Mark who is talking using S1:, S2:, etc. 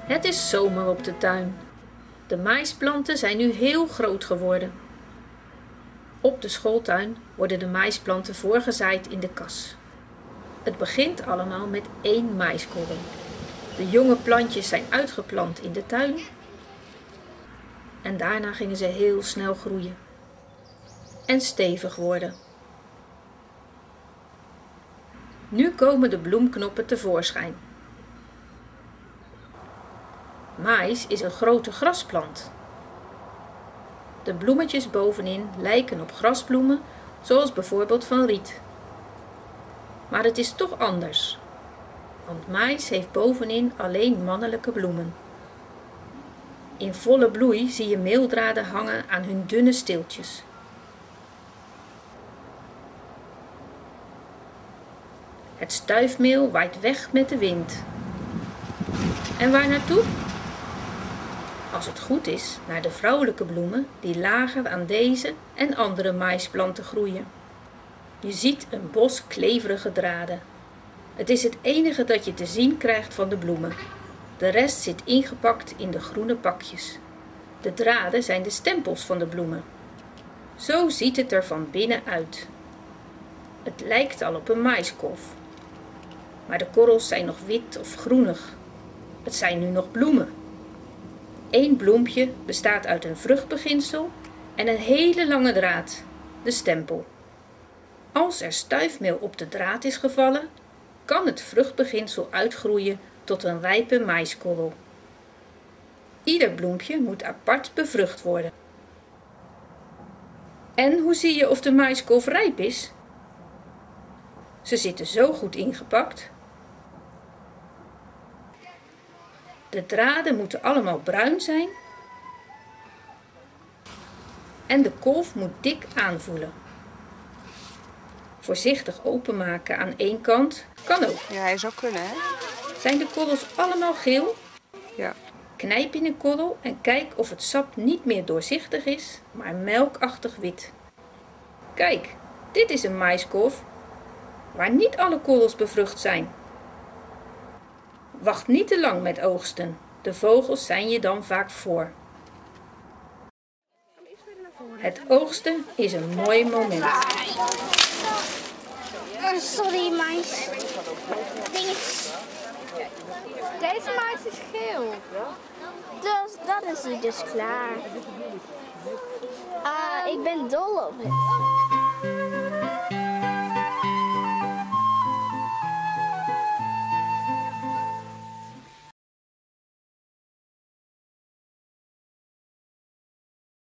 S1: Het is zomer op de tuin. De maisplanten zijn nu heel groot geworden. Op de schooltuin worden de maisplanten voorgezaaid in de kas. Het begint allemaal met 1 maiskorrel. De jonge plantjes zijn uitgeplant in de tuin. En daarna gingen ze heel snel groeien. En stevig worden. Nu komen de bloemknoppen tevoorschijn. Mais is een grote grasplant. De bloemetjes bovenin lijken op grasbloemen, zoals bijvoorbeeld van riet. Maar het is toch anders, want mais heeft bovenin alleen mannelijke bloemen. In volle bloei zie je meeldraden hangen aan hun dunne steeltjes. Het stuifmeel waait weg met de wind. En waar naartoe? Als het goed is, naar de vrouwelijke bloemen die lager aan deze en andere maisplanten groeien. Je ziet een bos kleverige draden. Het is het enige dat je te zien krijgt van de bloemen. De rest zit ingepakt in de groene pakjes. De draden zijn de stempels van de bloemen. Zo ziet het er van binnen uit. Het lijkt al op een maiskolf. Maar de korrels zijn nog wit of groenig. Het zijn nu nog bloemen. 1 bloempje bestaat uit een vruchtbeginsel en een hele lange draad, de stempel. Als er stuifmeel op de draad is gevallen, kan het vruchtbeginsel uitgroeien tot een rijpe maiskorrel. Ieder bloempje moet apart bevrucht worden. En hoe zie je of de maiskolf rijp is? Ze zitten zo goed ingepakt. De draden moeten allemaal bruin zijn en de kolf moet dik aanvoelen. Voorzichtig openmaken aan 1 kant kan ook.
S2: Ja, hij zou kunnen, hè?
S1: Zijn de korrels allemaal geel?
S2: Ja.
S1: Knijp in een korrel en kijk of het sap niet meer doorzichtig is, maar melkachtig wit. Kijk, dit is een maiskolf waar niet alle korrels bevrucht zijn. Wacht niet te lang met oogsten. De vogels zijn je dan vaak voor. Het oogsten is een mooi moment.
S3: Sorry, mais. Deze mais is geel. Dus dat is hij dus klaar. Ik ben dol op het.